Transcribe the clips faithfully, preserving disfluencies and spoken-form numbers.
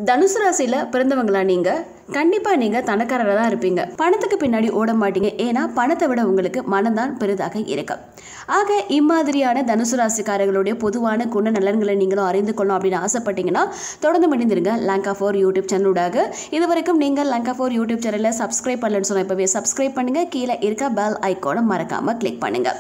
தனுசு ராசியில பிறந்தவங்களா நீங்க கண்டிப்பா நீங்க தனக்காரரா தான் இருப்பீங்க. பணத்துக்கு பின்னாடி ஓட மாட்டீங்க. ஏன்னா பணத்தை விட உங்களுக்கு மனம்தான் பெரிதாக இருக்கு. ஆக இம்மாதிரியான தனுசு ராசிக்காரர்களுடைய பொதுவான குண நலன்களை நீங்களும் அறிந்து கொள்ளணும் அப்படின்னு ஆசைப்பட்டீங்கன்னா தொடர்ந்து மணிந்திருங்க லாங்கா ஃபோர் யூடியூப் சேனலோடாக. இது வரைக்கும் நீங்கள் லாங்கா ஃபோர் யூடியூப் சேனலை சப்ஸ்கிரைப் பண்ணலன்னு சொன்னா இப்பவே சப்ஸ்கிரைப் பண்ணுங்க. கீழே இருக்க பெல் ஐக்கானை மறக்காம கிளிக் பண்ணுங்க.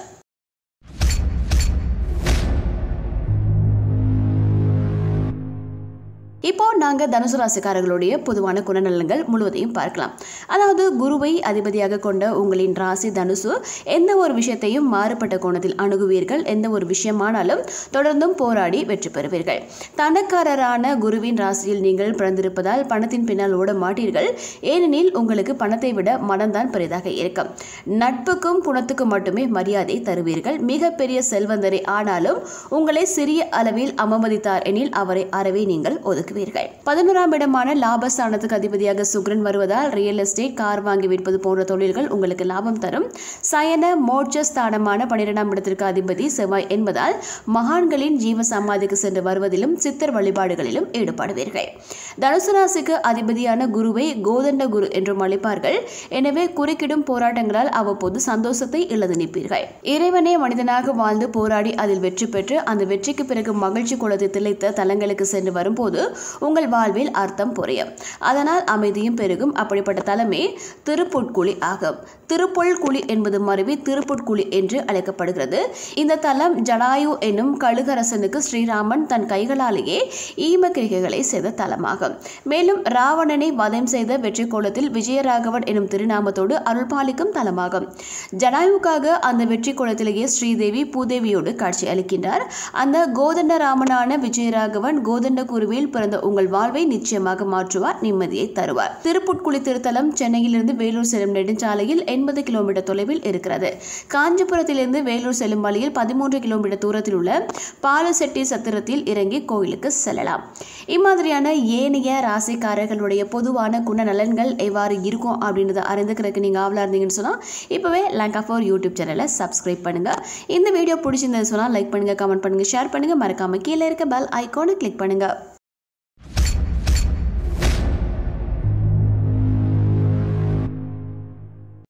இப்போ நாங்கள் தனுசு ராசிக்காரர்களுடைய பொதுவான குணநலன்கள் முழுவதையும் பார்க்கலாம். அதாவது குருவை அதிபதியாக கொண்ட உங்களின் ராசி தனுசு எந்த ஒரு விஷயத்தையும் மாறுபட்ட கோணத்தில் அணுகுவீர்கள். எந்த ஒரு விஷயமானாலும் தொடர்ந்தும் போராடி வெற்றி பெறுவீர்கள். தனக்காரரான குருவின் ராசியில் நீங்கள் பிறந்திருப்பதால் பணத்தின் பின்னால் ஓட மாட்டீர்கள். ஏனெனில் உங்களுக்கு பணத்தை விட மனம்தான் பெரிதாக இருக்கும். நட்புக்கும் குணத்துக்கும் மட்டுமே மரியாதை தருவீர்கள். மிகப்பெரிய செல்வந்தரை ஆனாலும் உங்களை சிறிய அளவில் அவமதித்தார் எனில் அவரை அறவே நீங்கள் ஒதுக்கு. பதினோராம் இடமான லாபஸ்தானத்துக்கு அதிபதியாக சுக்கிரன் வருவதால் ரியல் எஸ்டேட், கார் வாங்கி விற்பது போன்ற தொழில்கள் உங்களுக்கு லாபம் தரும். சயன மோட்ச ஸ்தானமான பன்னிரெண்டாம் இடத்திற்கு அதிபதி செவ்வாய் என்பதால் மகான்களின் ஜீவ சமாதிக்கு சென்று வருவதிலும் சித்தர் வழிபாடுகளிலும் ஈடுபடுவீர்கள். தனுசு ராசிக்கு அதிபதியான குருவை கோதண்ட குரு என்றும் அழைப்பார்கள். எனவே குறுக்கிடும் போராட்டங்களால் அவ்வப்போது சந்தோஷத்தை இழந்து நிற்பீர்கள். இறைவனே மனிதனாக வாழ்ந்து போராடி அதில் வெற்றி பெற்று அந்த வெற்றிக்கு பிறகு மகிழ்ச்சி குளத்தை திளைத்த தலங்களுக்கு சென்று வரும்போது உங்கள் வாழ்வில் அர்த்தம் புரியும். அதனால் அமைதியும் பெருகும். அப்படிப்பட்ட தலமே திருப்புட்குழி ஆகும். திருப்புட்குழி என்பது மருவி திருப்புட்குழி என்று அழைக்கப்படுகிறது. இந்த தலம் ஜடாயு என்னும் கழுகரசனுக்கு ஸ்ரீராமன் தன் கைகளாலேயே ஈம கிரிகைகளை செய்த தலமாகும். மேலும் ராவணனை வதம் செய்த வெற்றி கோலத்தில் விஜயராகவன் எனும் திருநாமத்தோடு அருள்பாலிக்கும் தலமாகும். ஜடாயுக்காக அந்த வெற்றி கோலத்திலேயே ஸ்ரீதேவி பூதேவியோடு காட்சி அளிக்கின்றார். அந்த கோதண்ட ராமனான விஜயராகவன் கோதண்ட குருவில் பிறந்த உங்கள் வாழ்வை நிச்சயமாக மாற்றுவார், நிம்மதியை தருவார். திருப்புட்குழி திருத்தலம் சென்னையிலிருந்து வேலூர் செல்லும் நெடுஞ்சாலையில் எண்பது கிலோமீட்டர் தொலைவில் இருக்கிறது. காஞ்சிபுரத்திலிருந்து வேலூர் செல்லும் வழியில் பதிமூன்று கிலோமீட்டர் தூரத்தில் உள்ள பாலசெட்டி சத்திரத்தில் இறங்கி கோயிலுக்கு செல்லலாம். இம்மாதிரியான ஏனைய ராசிக்காரர்களுடைய பொதுவான குண நலன்கள் எவ்வாறு இருக்கும் அப்படின்றத அறிந்துக்கிறதுக்கு நீங்க ஆவலா இருந்தீங்கன்னு சொன்னா இப்பவே லாங்கா ஃபோர் யூடியூப் சேனலை சப்ஸ்கிரைப் பண்ணுங்க. இந்த வீடியோ பிடிச்சிருந்தது சொன்னா லைக் பண்ணுங்க, கமெண்ட் பண்ணுங்க, ஷேர் பண்ணுங்க. மறக்காம கீழே இருக்க பெல் ஐகானை கிளிக் பண்ணுங்க.